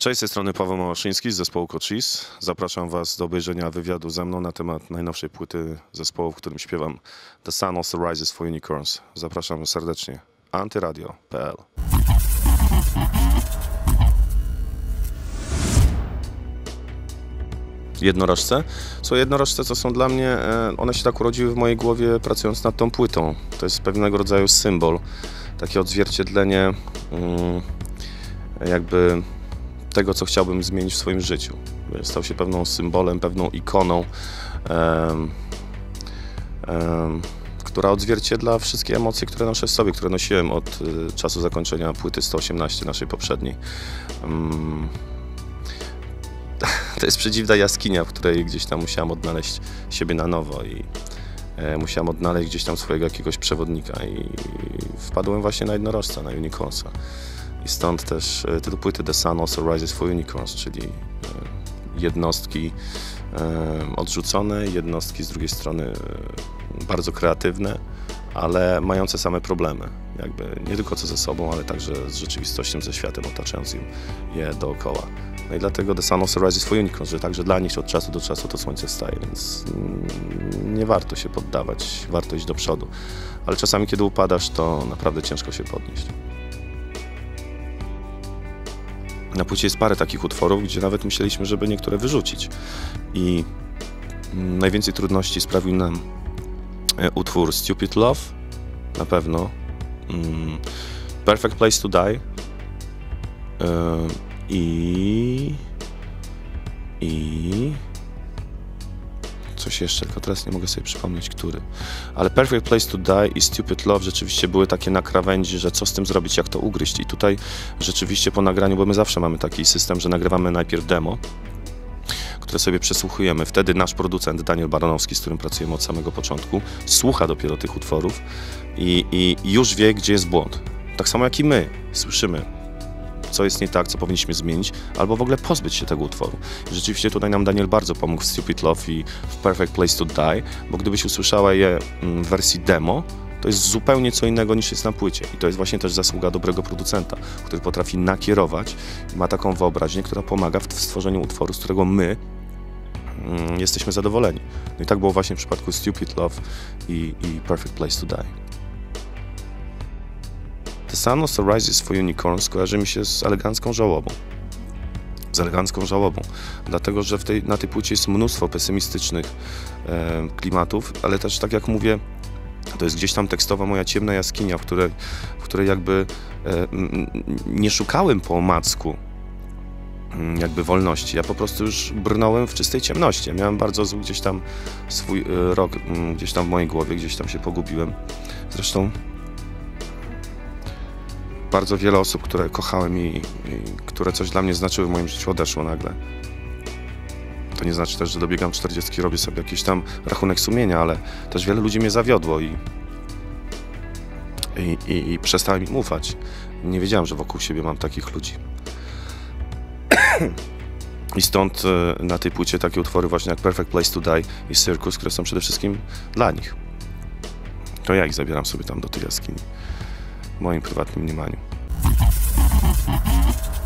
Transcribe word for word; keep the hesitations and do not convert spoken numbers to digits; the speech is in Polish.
Cześć, z tej strony Paweł Małaszyński z zespołu Cochise. Zapraszam Was do obejrzenia wywiadu ze mną na temat najnowszej płyty zespołu, w którym śpiewam The Sun Also Rises for Unicorns. Zapraszam serdecznie. antyradio kropka p l Jednorożce? Są jednorożce, co są dla mnie, one się tak urodziły w mojej głowie pracując nad tą płytą. To jest pewnego rodzaju symbol, takie odzwierciedlenie jakby tego, co chciałbym zmienić w swoim życiu. Stał się pewną symbolem, pewną ikoną, um, um, która odzwierciedla wszystkie emocje, które noszę w sobie, które nosiłem od y, czasu zakończenia płyty sto osiemnaście, naszej poprzedniej. Um, to jest przedziwna jaskinia, w której gdzieś tam musiałem odnaleźć siebie na nowo i e, musiałem odnaleźć gdzieś tam swojego jakiegoś przewodnika i, i wpadłem właśnie na jednorożca, na Unicornsa. I stąd też tytuł płyty The Sun Also Rises for Unicorns, czyli jednostki odrzucone, jednostki z drugiej strony bardzo kreatywne, ale mające same problemy. Jakby nie tylko co ze sobą, ale także z rzeczywistością, ze światem otaczającym je dookoła. No i dlatego The Sun Also Rises for Unicorns, że także dla nich od czasu do czasu to słońce wstaje, więc nie warto się poddawać, warto iść do przodu. Ale czasami, kiedy upadasz, to naprawdę ciężko się podnieść. Na płycie jest parę takich utworów, gdzie nawet myśleliśmy, żeby niektóre wyrzucić. I najwięcej trudności sprawił nam utwór Stupid Love, na pewno. Perfect Place to Die. I... I... Coś jeszcze, tylko teraz nie mogę sobie przypomnieć, który. Ale Perfect Place to Die i Stupid Love rzeczywiście były takie na krawędzi, że co z tym zrobić, jak to ugryźć. I tutaj rzeczywiście po nagraniu, bo my zawsze mamy taki system, że nagrywamy najpierw demo, które sobie przesłuchujemy. Wtedy nasz producent Daniel Baranowski, z którym pracujemy od samego początku, słucha dopiero tych utworów i, i już wie, gdzie jest błąd. Tak samo jak i my słyszymy, co jest nie tak, co powinniśmy zmienić, albo w ogóle pozbyć się tego utworu. I rzeczywiście tutaj nam Daniel bardzo pomógł w Stupid Love i w Perfect Place to Die, bo gdybyś usłyszała je w wersji demo, to jest zupełnie co innego niż jest na płycie. I to jest właśnie też zasługa dobrego producenta, który potrafi nakierować i ma taką wyobraźnię, która pomaga w stworzeniu utworu, z którego my mm, jesteśmy zadowoleni. No i tak było właśnie w przypadku Stupid Love i, i Perfect Place to Die. The Sun Also Rises for Unicorns kojarzy mi się z elegancką żałobą. Z elegancką żałobą. Dlatego, że w tej, na tej płycie jest mnóstwo pesymistycznych e, klimatów, ale też, tak jak mówię, to jest gdzieś tam tekstowa moja ciemna jaskinia, w której, w której jakby e, nie szukałem po omacku jakby wolności. Ja po prostu już brnąłem w czystej ciemności. Ja miałem bardzo zły gdzieś tam swój e, rok, m, gdzieś tam w mojej głowie, gdzieś tam się pogubiłem. Zresztą bardzo wiele osób, które kochałem i, i które coś dla mnie znaczyły w moim życiu, odeszło nagle. To nie znaczy też, że dobiegam czterdziestki, robię sobie jakiś tam rachunek sumienia, ale też wiele ludzi mnie zawiodło i, i, i, i przestałem im ufać. Nie wiedziałem, że wokół siebie mam takich ludzi. I stąd na tej płycie takie utwory właśnie jak Perfect Place to Die i Circus, które są przede wszystkim dla nich. To ja ich zabieram sobie tam do tej jaskini. W moim prywatnym mniemaniu.